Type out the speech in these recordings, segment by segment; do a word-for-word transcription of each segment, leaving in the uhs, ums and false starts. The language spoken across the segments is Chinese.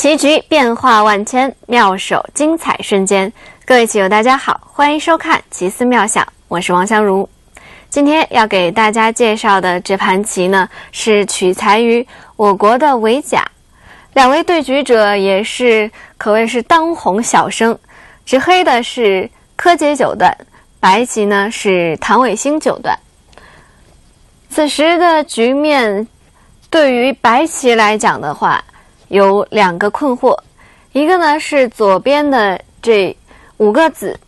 棋局变化万千，妙手精彩瞬间。各位棋友大家好，欢迎收看奇思妙想，我是王香茹。今天要给大家介绍的这盘棋呢，是取材于我国的围甲，两位对局者也是可谓是当红小生，执黑的是柯洁九段，白棋呢是唐伟星九段。此时的局面对于白棋来讲的话，有两个困惑，一个呢是左边的这五个子，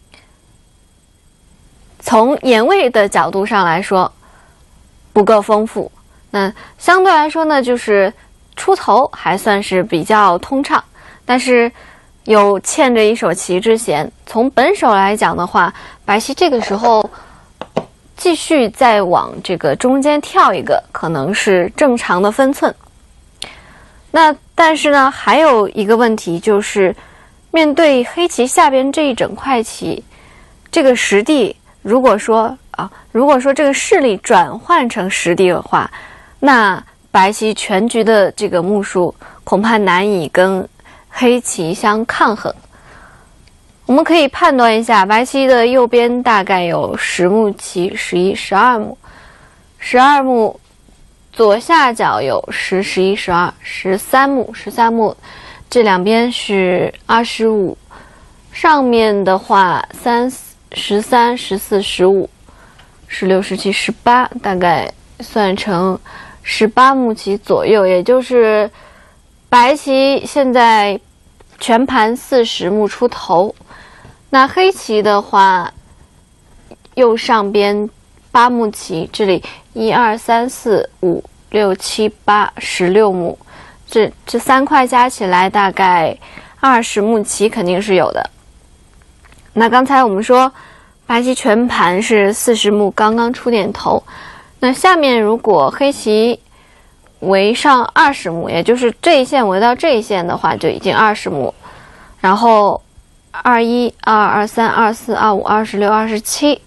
从眼位的角度上来说不够丰富，那相对来说呢，就是出头还算是比较通畅，但是有欠着一手棋之嫌。从本手来讲的话，白棋这个时候继续再往这个中间跳一个，可能是正常的分寸。那但是呢，还有一个问题，就是面对黑棋下边这一整块棋，这个实地如果说啊，如果说这个势力转换成实地的话，那白棋全局的这个目数恐怕难以跟黑棋相抗衡。我们可以判断一下，白棋的右边大概有十目棋，十一、十二目，十二目。左下角有十、十一、十二、十三目，十三目，这两边是二十五，上面的话三、十三、十四、十五、十六、十七、十八，大概算成十八目棋左右，也就是白棋现在全盘四十目出头。那黑棋的话，右上边八目棋，这里一二三四五六七八十六目，这这三块加起来大概二十目棋肯定是有的。那刚才我们说白棋全盘是四十目，刚刚出点头。那下面如果黑棋围上二十目，也就是这一线围到这一线的话，就已经二十目。然后二一、二二、二三、二四、二五、二十六、二十七。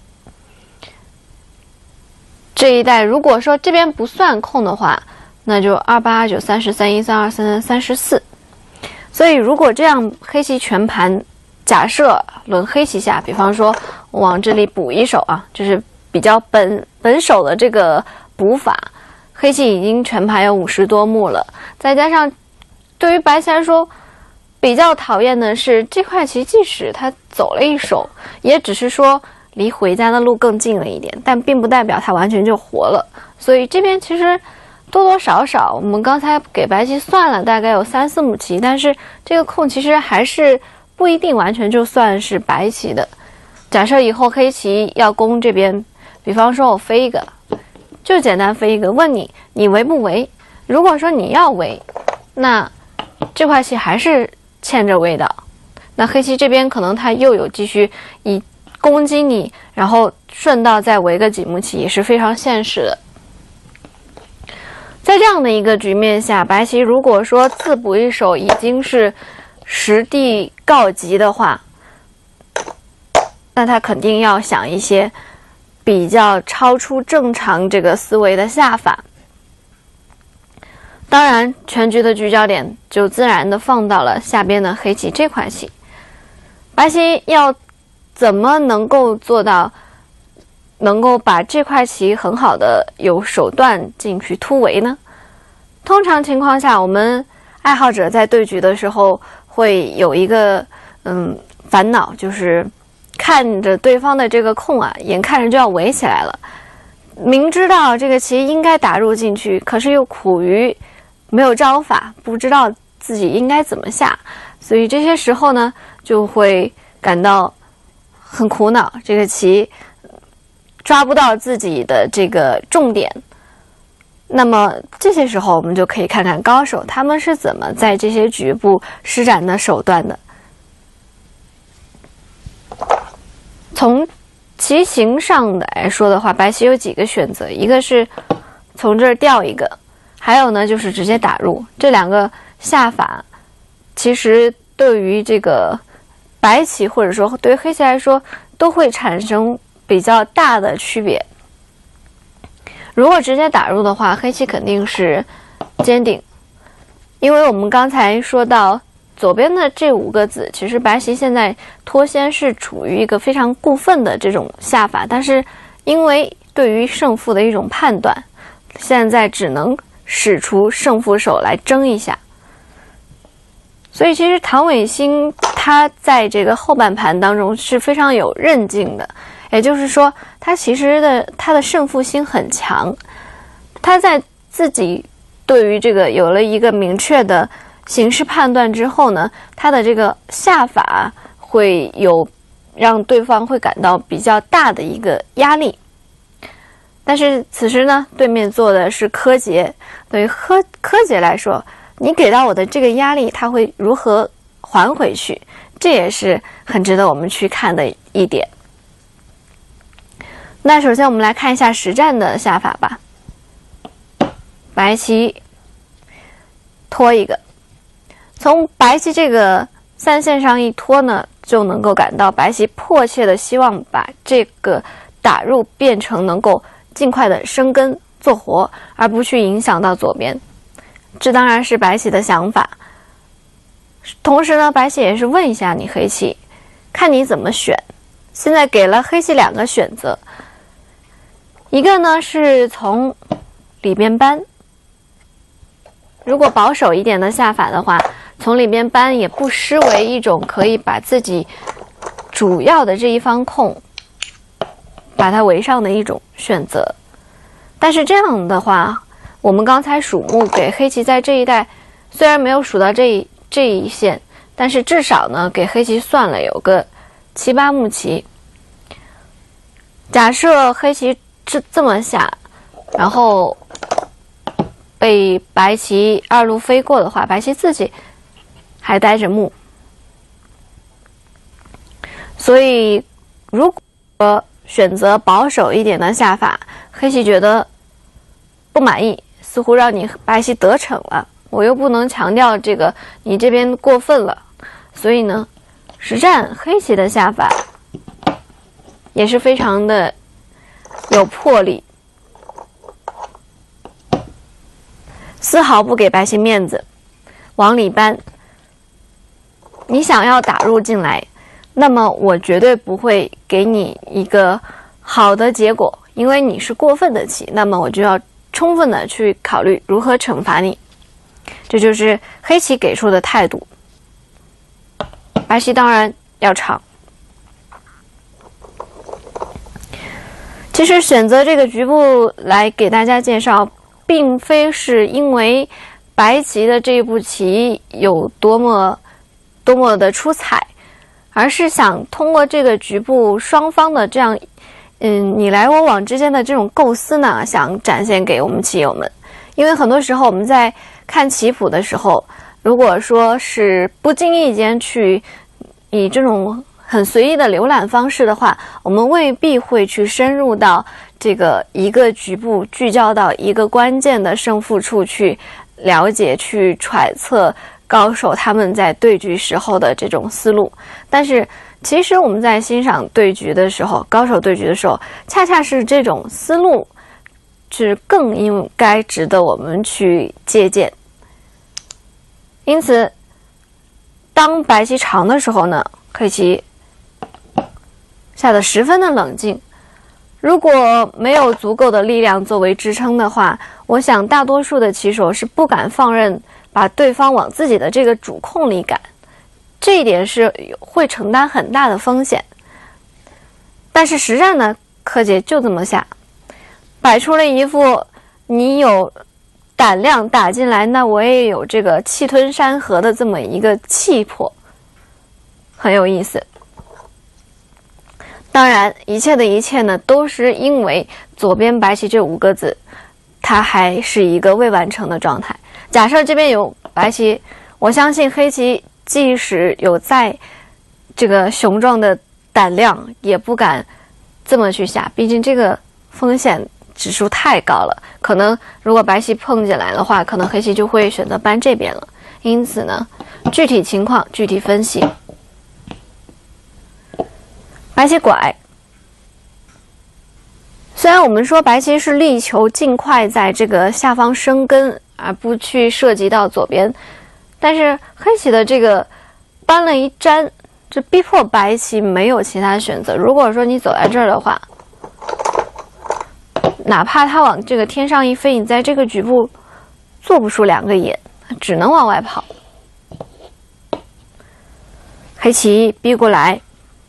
这一带如果说这边不算空的话，那就二八、二九、三十、三一、三二、三三、三十四。所以如果这样黑棋全盘，假设轮黑棋下，比方说我往这里补一手啊，就是比较本本手的这个补法，黑棋已经全盘有五十多目了，再加上对于白棋来说比较讨厌的是，这块棋即使他走了一手，也只是说离回家的路更近了一点，但并不代表它完全就活了。所以这边其实多多少少，我们刚才给白棋算了大概有三四目棋，但是这个空其实还是不一定完全就算是白棋的。假设以后黑棋要攻这边，比方说我飞一个，就简单飞一个，问你你围不围？如果说你要围，那这块棋还是欠着围的。那黑棋这边可能它又有继续以攻击你，然后顺道再围个几目棋，也是非常现实的。在这样的一个局面下，白棋如果说自补一手已经是实地告急的话，那他肯定要想一些比较超出正常这个思维的下法。当然全局的聚焦点就自然的放到了下边的黑棋这块棋。白棋要怎么能够做到能够把这块棋很好的有手段进去突围呢？通常情况下，我们爱好者在对局的时候会有一个嗯烦恼，就是看着对方的这个空啊，眼看着就要围起来了，明知道这个棋应该打入进去，可是又苦于没有招法，不知道自己应该怎么下，所以这些时候呢，就会感到很苦恼，这个棋抓不到自己的这个重点。那么这些时候我们就可以看看高手他们是怎么在这些局部施展的手段的。从棋形上来说的话，白棋有几个选择，一个是从这儿调一个，还有呢就是直接打入。这两个下法其实对于这个白棋或者说对于黑棋来说都会产生比较大的区别。如果直接打入的话，黑棋肯定是尖顶， 因为我们刚才说到左边的这五个子，其实白棋现在脱先是处于一个非常过分的这种下法，但是因为对于胜负的一种判断，现在只能使出胜负手来争一下。所以其实唐伟新他在这个后半盘当中是非常有韧劲的，也就是说他其实的他的胜负心很强，他在自己对于这个有了一个明确的形势判断之后呢，他的这个下法会有让对方会感到比较大的一个压力。但是此时呢，对面做的是柯洁，对于柯柯洁来说，你给到我的这个压力，他会如何还回去？这也是很值得我们去看的一点。那首先我们来看一下实战的下法吧。白棋拖一个，从白棋这个三线上一拖呢，就能够感到白棋迫切的希望把这个打入变成能够尽快的生根做活，而不去影响到左边。这当然是白棋的想法。同时呢，白棋也是问一下你黑棋，看你怎么选。现在给了黑棋两个选择，一个呢是从里边搬，如果保守一点的下法的话，从里边搬也不失为一种可以把自己主要的这一方空把它围上的一种选择。但是这样的话，我们刚才数目给黑棋在这一带虽然没有数到这一这一线，但是至少呢给黑棋算了有个七八目棋。假设黑棋这这么下，然后被白棋二路飞过的话，白棋自己还带着目，所以如果选择保守一点的下法，黑棋觉得不满意，似乎让你白棋得逞了，我又不能强调这个你这边过分了，所以呢，实战黑棋的下法也是非常的有魄力，丝毫不给白棋面子，往里搬。你想要打入进来，那么我绝对不会给你一个好的结果，因为你是过分的棋，那么我就要充分的去考虑如何惩罚你。这就是黑棋给出的态度。白棋当然要长。其实选择这个局部来给大家介绍，并非是因为白棋的这一步棋有多么多么的出彩，而是想通过这个局部双方的这样嗯你来我往之间的这种构思呢，想展现给我们棋友们。因为很多时候我们在看棋谱的时候，如果说是不经意间去以这种很随意的浏览方式的话，我们未必会去深入到这个一个局部，聚焦到一个关键的胜负处去了解、去揣测高手他们在对局时候的这种思路。但是其实我们在欣赏对局的时候，高手对局的时候，恰恰是这种思路是更应该值得我们去借鉴。因此当白棋长的时候呢，黑棋下得十分的冷静。如果没有足够的力量作为支撑的话，我想大多数的棋手是不敢放任把对方往自己的这个主控里赶，这一点是会承担很大的风险。但是实战呢，柯洁就这么下，摆出了一副你有胆量打进来，那我也有这个气吞山河的这么一个气魄，很有意思。当然一切的一切呢，都是因为左边白棋这五个子它还是一个未完成的状态。假设这边有白棋，我相信黑棋即使有再这个雄壮的胆量，也不敢这么去下，毕竟这个风险指数太高了，可能如果白棋碰进来的话，可能黑棋就会选择搬这边了。因此呢，具体情况具体分析。白棋拐，虽然我们说白棋是力求尽快在这个下方生根， 而不去涉及到左边。但是黑棋的这个搬了一粘，这逼迫白棋没有其他选择。如果说你走在这儿的话，哪怕他往这个天上一飞，你在这个局部做不出两个眼，只能往外跑。黑棋逼过来，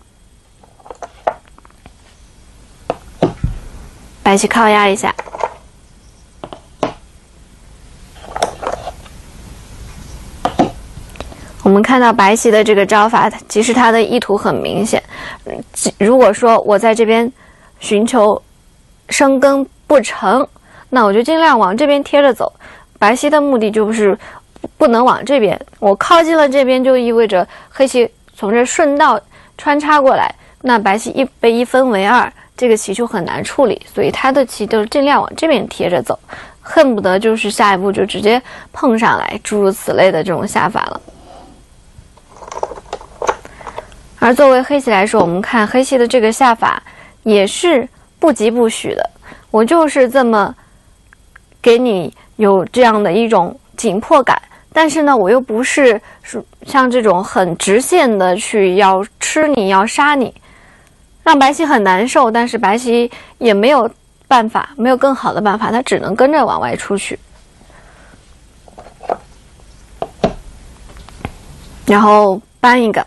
白棋靠压一下。我们看到白棋的这个招法，其实它的意图很明显。如果说我在这边寻求生根不成，那我就尽量往这边贴着走。白棋的目的就是不能往这边，我靠近了这边，就意味着黑棋从这顺道穿插过来，那白棋一被一分为二，这个棋就很难处理。所以他的棋都是尽量往这边贴着走，恨不得就是下一步就直接碰上来，诸如此类的这种下法了。而作为黑棋来说，我们看黑棋的这个下法也是不疾不徐的，我就是这么给你有这样的一种紧迫感，但是呢，我又不是像这种很直线的去要吃你要杀你，让白棋很难受，但是白棋也没有办法，没有更好的办法，他只能跟着往外出去。然后搬一个，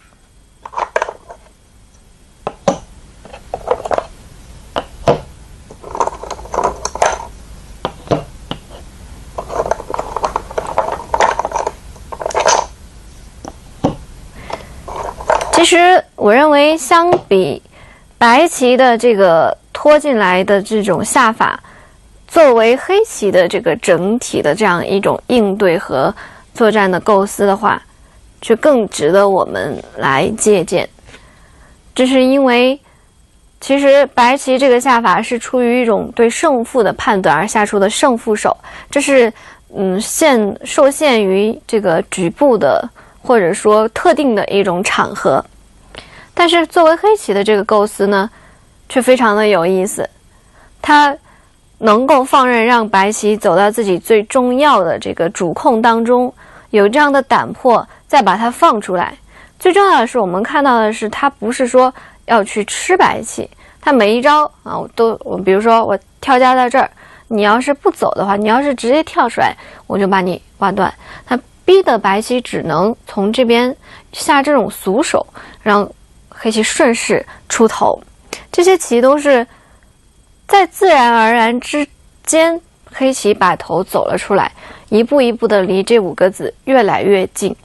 其实我认为相比白棋的这个拖进来的这种下法，作为黑棋的这个整体的这样一种应对和作战的构思的话，就更值得我们来借鉴。这是因为其实白棋这个下法是出于一种对胜负的判断而下出的胜负手，这是嗯限受限于这个局部的或者说特定的一种场合。但是作为黑棋的这个构思呢，却非常的有意思，它能够放任让白棋走到自己最重要的这个主控当中，有这样的胆魄，再把它放出来。最重要的是，我们看到的是，它不是说要去吃白棋，它每一招啊，我都我比如说我跳家在这儿，你要是不走的话，你要是直接跳出来，我就把你挖断。它逼得白棋只能从这边下这种俗手，让黑棋顺势出头。这些棋都是在自然而然之间，黑棋把头走了出来，一步一步的离这五个子越来越近。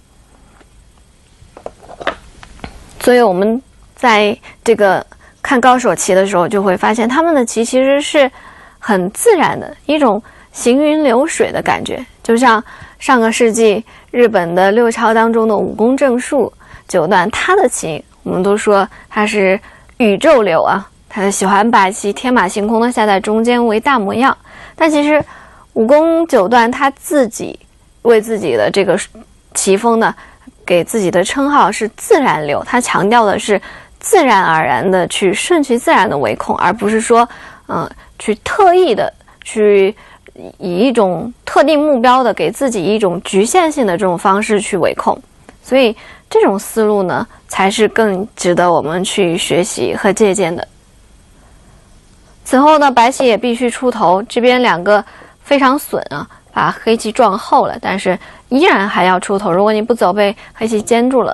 所以我们在这个看高手棋的时候，就会发现他们的棋其实是很自然的一种行云流水的感觉，就像上个世纪日本的六朝当中的武宫正树九段，他的棋我们都说他是宇宙流啊，他喜欢把棋天马行空的下在中间为大模样。但其实武宫九段他自己为自己的这个棋风呢，给自己的称号是自然流，他强调的是自然而然的去顺其自然的围控，而不是说嗯、呃、去特意的去以一种特定目标的给自己一种局限性的这种方式去围控。所以这种思路呢，才是更值得我们去学习和借鉴的。此后呢，白棋也必须出头，这边两个非常损啊，把黑棋撞后了，但是依然还要出头，如果你不走，被黑棋坚住了。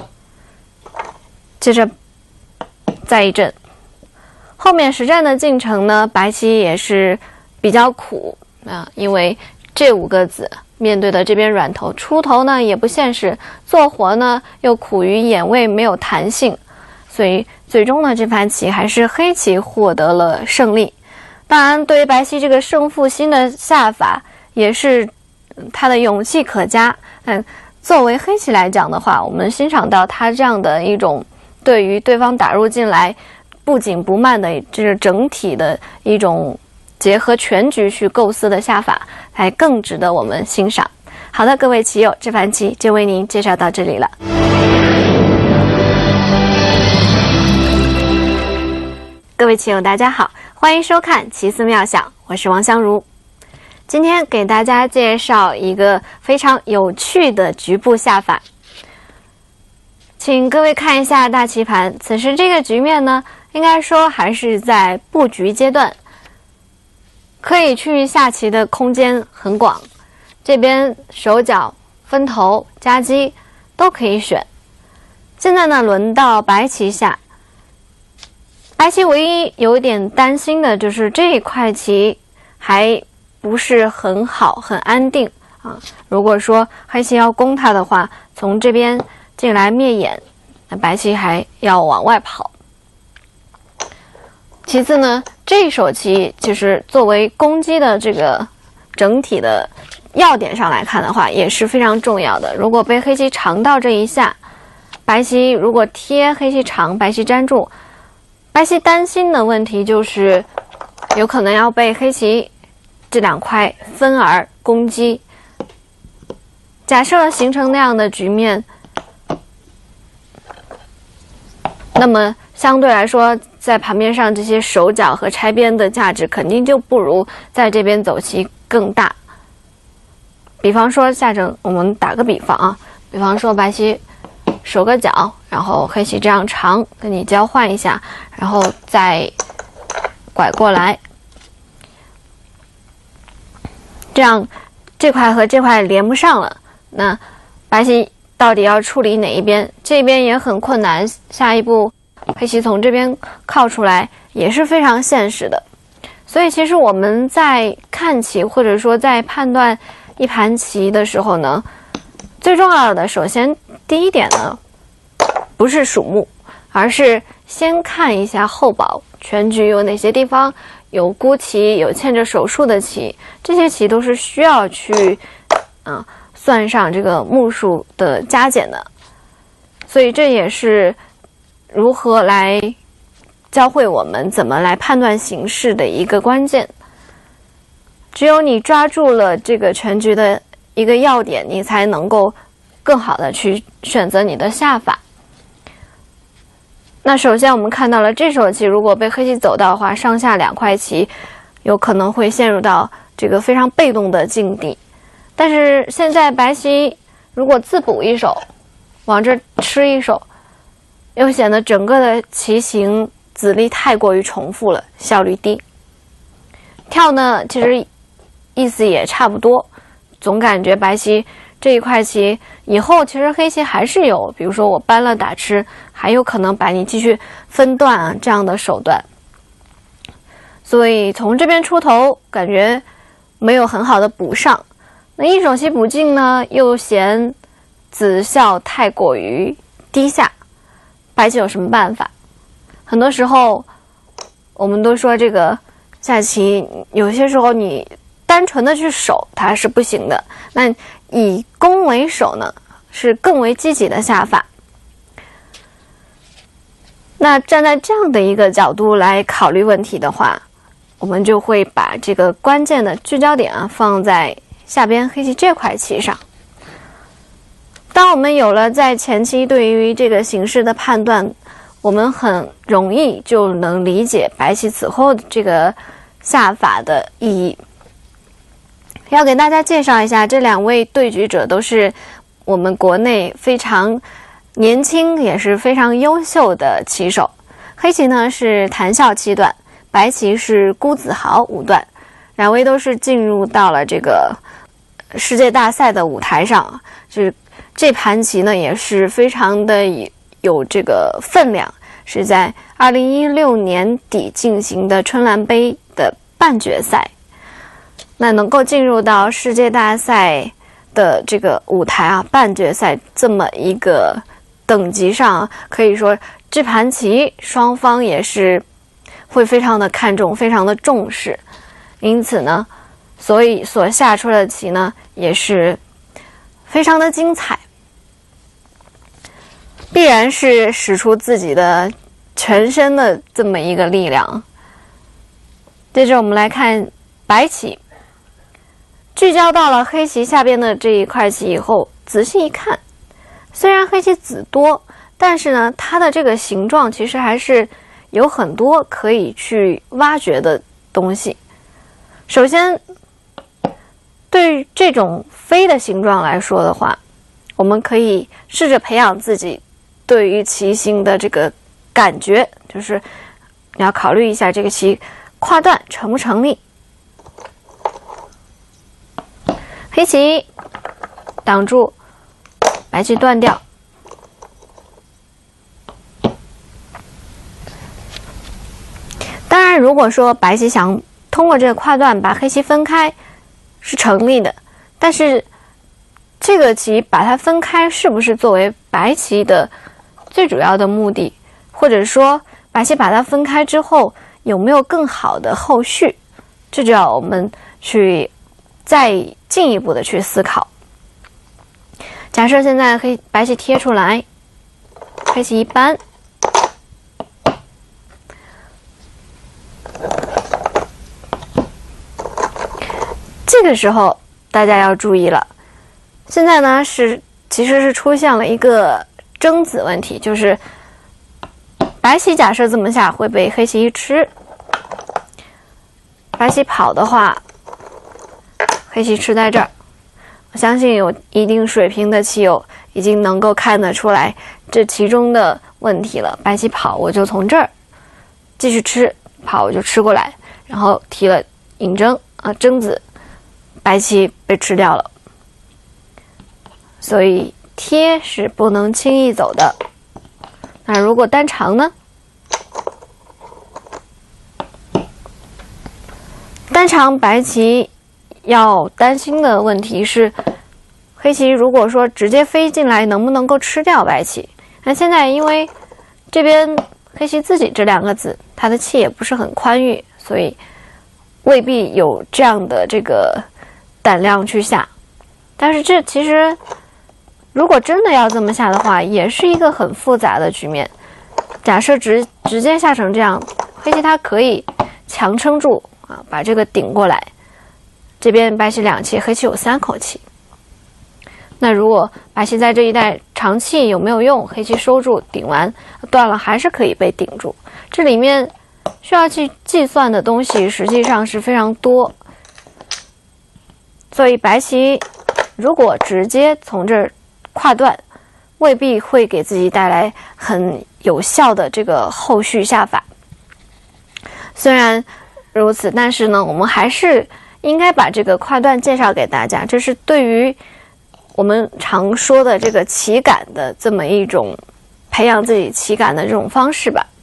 接着再一阵，后面实战的进程呢，白棋也是比较苦啊，因为这五个子面对的这边软头，出头呢也不现实，做活呢又苦于眼位没有弹性，所以最终呢这盘棋还是黑棋获得了胜利。当然，对于白棋这个胜负心的下法，也是他的勇气可嘉。嗯，作为黑棋来讲的话，我们欣赏到他这样的一种对于对方打入进来不紧不慢的这是整体的一种结合全局去构思的下法，才更值得我们欣赏。好的，各位棋友，这盘棋就为您介绍到这里了。各位棋友，大家好，欢迎收看《奇思妙想》，我是王香茹。 今天给大家介绍一个非常有趣的局部下法。请各位看一下大棋盘，此时这个局面呢，应该说还是在布局阶段，可以去下棋的空间很广，这边手脚、分头、夹击都可以选。现在呢，轮到白棋下，白棋唯一有点担心的就是这一块棋还不是很好，很安定啊。如果说黑棋要攻它的话，从这边进来灭眼，那白棋还要往外跑。其次呢，这一手棋就是作为攻击的这个整体的要点上来看的话，也是非常重要的。如果被黑棋长到这一下，白棋如果贴黑棋长，白棋粘住，白棋担心的问题就是有可能要被黑棋这两块分而攻击。假设形成那样的局面，那么相对来说，在盘面上这些手脚和拆边的价值肯定就不如在这边走棋更大。比方说下成，我们打个比方啊，比方说白棋手个脚，然后黑棋这样长跟你交换一下，然后再拐过来，这样这块和这块连不上了，那白棋到底要处理哪一边？这边也很困难，下一步黑棋从这边靠出来也是非常现实的。所以其实我们在看棋或者说在判断一盘棋的时候呢，最重要的首先第一点呢，不是数目，而是先看一下后宝，全局有哪些地方有孤棋，有欠着手数的棋，这些棋都是需要去啊算上这个目数的加减的。所以这也是如何来教会我们怎么来判断形势的一个关键。只有你抓住了这个全局的一个要点，你才能够更好的去选择你的下法。那首先我们看到了这手棋，如果被黑棋走到的话，上下两块棋有可能会陷入到这个非常被动的境地。但是现在白棋如果自补一手，往这吃一手，又显得整个的棋形子力太过于重复了，效率低。跳呢，其实意思也差不多，总感觉白棋这一块棋以后其实黑棋还是有，比如说我搬了打吃，还有可能把你继续分段啊这样的手段。所以从这边出头感觉没有很好的补上，那一手棋补进呢，又嫌子效太过于低下，白棋有什么办法？很多时候我们都说这个下棋有些时候你单纯的去守它是不行的，那以攻为守呢，是更为积极的下法。那站在这样的一个角度来考虑问题的话，我们就会把这个关键的聚焦点啊放在下边黑棋这块棋上。当我们有了在前期对于这个形势的判断，我们很容易就能理解白棋此后这个下法的意义。要给大家介绍一下，这两位对局者都是我们国内非常年轻也是非常优秀的棋手。黑棋呢是谭笑七段，白棋是辜子豪五段，两位都是进入到了这个世界大赛的舞台上，就是这盘棋呢也是非常的有这个分量，是在二零一六年底进行的春兰杯的半决赛。那能够进入到世界大赛的这个舞台啊，半决赛这么一个等级上，可以说这盘棋双方也是会非常的看重，非常的重视。因此呢，所以所下出的棋呢也是非常的精彩，必然是使出自己的全身的这么一个力量。接着我们来看白棋，聚焦到了黑棋下边的这一块棋以后，仔细一看，虽然黑棋子多，但是呢它的这个形状其实还是有很多可以去挖掘的东西。首先对于这种飞的形状来说的话，我们可以试着培养自己对于棋形的这个感觉，就是你要考虑一下这个棋跨段成不成立。黑棋挡住，白棋断掉。当然，如果说白棋想通过这个跨段把黑棋分开，是成立的，但是这个棋把它分开是不是作为白棋的最主要的目的，或者说白棋把它分开之后有没有更好的后续，这就要我们去再进一步的去思考。假设现在黑白棋贴出来，黑棋一扳，这个时候大家要注意了，现在呢是其实是出现了一个争子问题，就是白棋假设这么下会被黑棋一吃，白棋跑的话，黑棋吃在这儿。我相信有一定水平的棋友已经能够看得出来这其中的问题了。白棋跑，我就从这儿继续吃，跑我就吃过来，然后提了引争啊争子，白棋被吃掉了。所以贴是不能轻易走的。那如果单长呢？单长白棋要担心的问题是，黑棋如果说直接飞进来，能不能够吃掉白棋？那现在因为这边黑棋自己这两个子，它的气也不是很宽裕，所以未必有这样的这个胆量去下。但是这其实如果真的要这么下的话，也是一个很复杂的局面。假设直直接下成这样，黑棋它可以强撑住啊，把这个顶过来。这边白棋两气，黑棋有三口气。那如果白棋在这一带长气有没有用？黑棋收住顶完断了，还是可以被顶住。这里面需要去计算的东西实际上是非常多，所以白棋如果直接从这儿跨断，未必会给自己带来很有效的这个后续下法。虽然如此，但是呢，我们还是应该把这个跨段介绍给大家，这是对于我们常说的这个棋感的这么一种培养自己棋感的这种方式吧。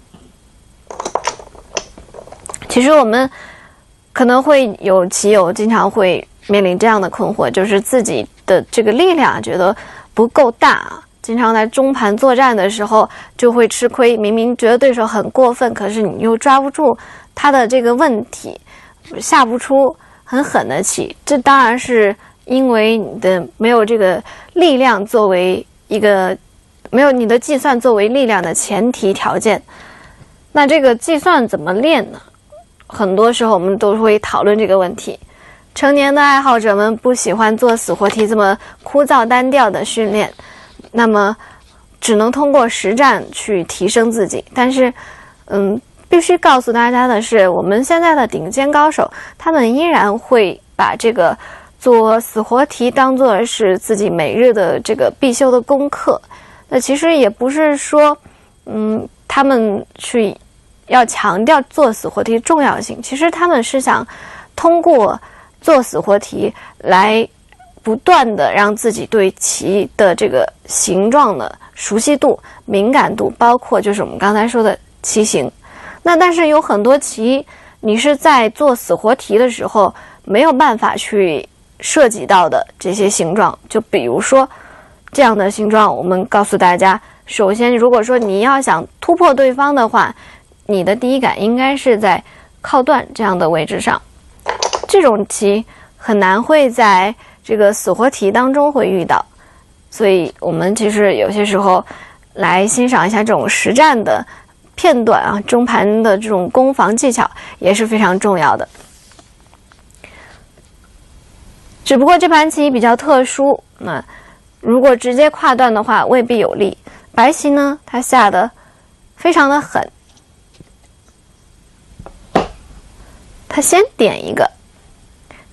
其实我们可能会有棋友经常会面临这样的困惑，就是自己的这个力量觉得不够大，经常在中盘作战的时候就会吃亏。明明觉得对手很过分，可是你又抓不住他的这个问题，下不出很狠的棋。这当然是因为你的没有这个力量作为一个没有你的计算作为力量的前提条件。那这个计算怎么练呢？很多时候我们都会讨论这个问题。成年的爱好者们不喜欢做死活题这么枯燥单调的训练，那么只能通过实战去提升自己。但是嗯，必须告诉大家的是，我们现在的顶尖高手，他们依然会把这个做死活题当作是自己每日的这个必修的功课。那其实也不是说嗯，他们去要强调做死活题重要性，其实他们是想通过做死活题来不断的让自己对棋的这个形状的熟悉度、敏感度，包括就是我们刚才说的棋形。那但是有很多棋，你是在做死活题的时候没有办法去涉及到的这些形状。就比如说这样的形状，我们告诉大家，首先如果说你要想突破对方的话，你的第一感应该是在靠断这样的位置上。这种棋很难会在这个死活题当中会遇到，所以我们其实有些时候来欣赏一下这种实战的片段啊，中盘的这种攻防技巧也是非常重要的。只不过这盘棋比较特殊，那如果直接跨断的话未必有利。白棋呢，它下的非常的狠，他先点一个，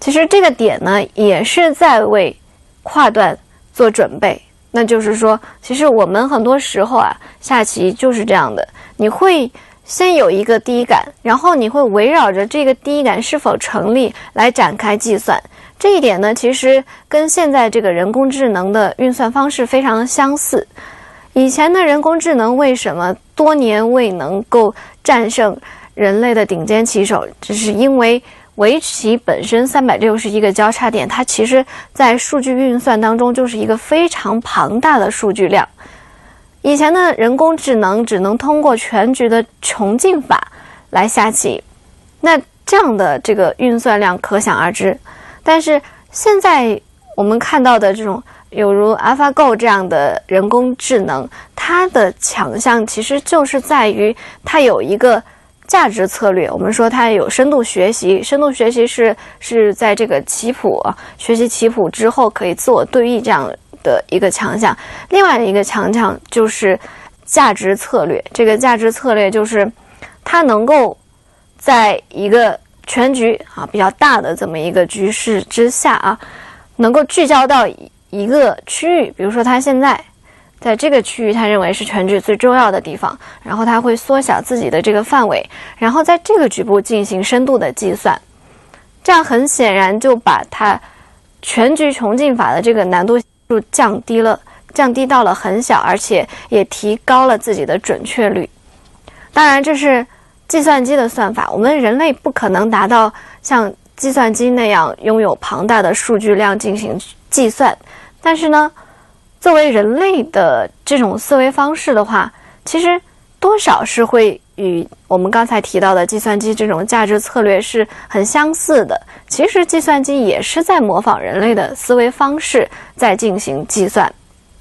其实这个点呢，也是在为跨段做准备。那就是说，其实我们很多时候啊，下棋就是这样的，你会先有一个第一感，然后你会围绕着这个第一感是否成立来展开计算。这一点呢，其实跟现在这个人工智能的运算方式非常相似。以前的人工智能为什么多年未能够战胜人类的顶尖棋手，只是因为围棋本身三百六十一个交叉点，它其实在数据运算当中就是一个非常庞大的数据量。以前的人工智能只能通过全局的穷尽法来下棋，那这样的这个运算量可想而知。但是现在我们看到的这种有如 AlphaGo 这样的人工智能，它的强项其实就是在于它有一个价值策略。我们说它有深度学习，深度学习是是在这个棋谱啊，学习棋谱之后可以自我对弈这样的一个强项。另外的一个强项就是价值策略，这个价值策略就是它能够在一个全局啊比较大的这么一个局势之下啊，能够聚焦到一个区域，比如说它现在在这个区域，他认为是全局最重要的地方，然后他会缩小自己的这个范围，然后在这个局部进行深度的计算，这样很显然就把它全局穷尽法的这个难度降低了，降低到了很小，而且也提高了自己的准确率。当然，这是计算机的算法，我们人类不可能达到像计算机那样拥有庞大的数据量进行计算，但是呢，作为人类的这种思维方式的话，其实多少是会与我们刚才提到的计算机这种价值策略是很相似的。其实计算机也是在模仿人类的思维方式在进行计算。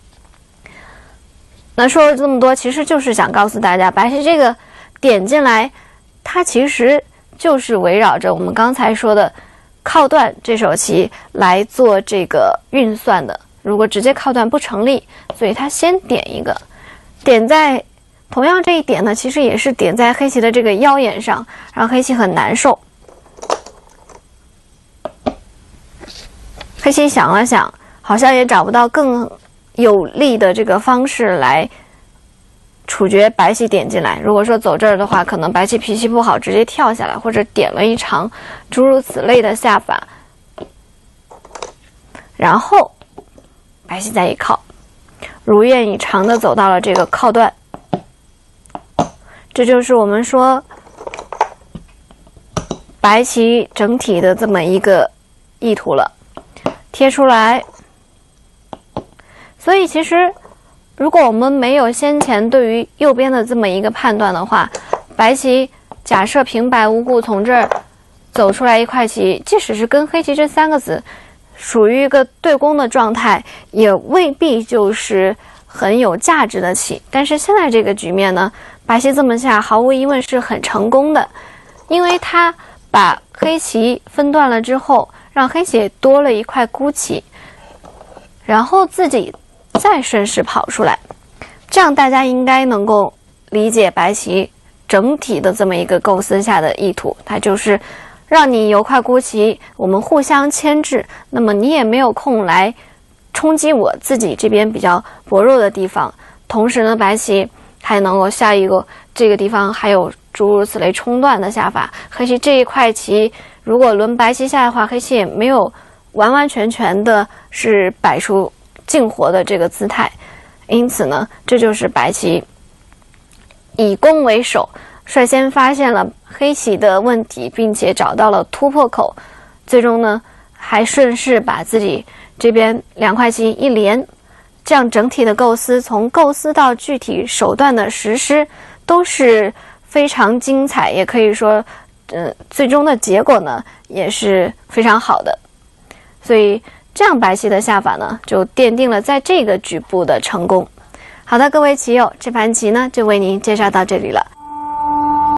那说了这么多，其实就是想告诉大家，白棋这个点进来，它其实就是围绕着我们刚才说的靠段这手棋来做这个运算的。如果直接靠段不成立，所以它先点一个，点在同样这一点呢，其实也是点在黑棋的这个腰眼上，让黑棋很难受。黑棋想了想，好像也找不到更有利的这个方式来处决白棋点进来。如果说走这儿的话，可能白棋脾气不好，直接跳下来，或者点了一长，诸如此类的下法，然后白棋再一靠，如愿以偿的走到了这个靠段。这就是我们说白棋整体的这么一个意图了，贴出来。所以其实如果我们没有先前对于右边的这么一个判断的话，白棋假设平白无故从这儿走出来一块棋，即使是跟黑棋这三个子属于一个对攻的状态，也未必就是很有价值的棋。但是现在这个局面呢，白棋这么下毫无疑问是很成功的，因为他把黑棋分段了之后，让黑棋多了一块孤棋，然后自己再顺势跑出来，这样大家应该能够理解白棋整体的这么一个构思下的意图，它就是让你有块孤棋，我们互相牵制，那么你也没有空来冲击我自己这边比较薄弱的地方。同时呢，白棋还能够下一个这个地方还有诸如此类冲段的下法。黑棋这一块棋，如果轮白棋下的话，黑棋也没有完完全全的是摆出净活的这个姿态。因此呢，这就是白棋以攻为守，率先发现了黑棋的问题，并且找到了突破口，最终呢还顺势把自己这边两块棋一连，这样整体的构思从构思到具体手段的实施都是非常精彩，也可以说呃，最终的结果呢也是非常好的。所以这样白棋的下法呢就奠定了在这个局部的成功。好的，各位棋友，这盘棋呢就为您介绍到这里了。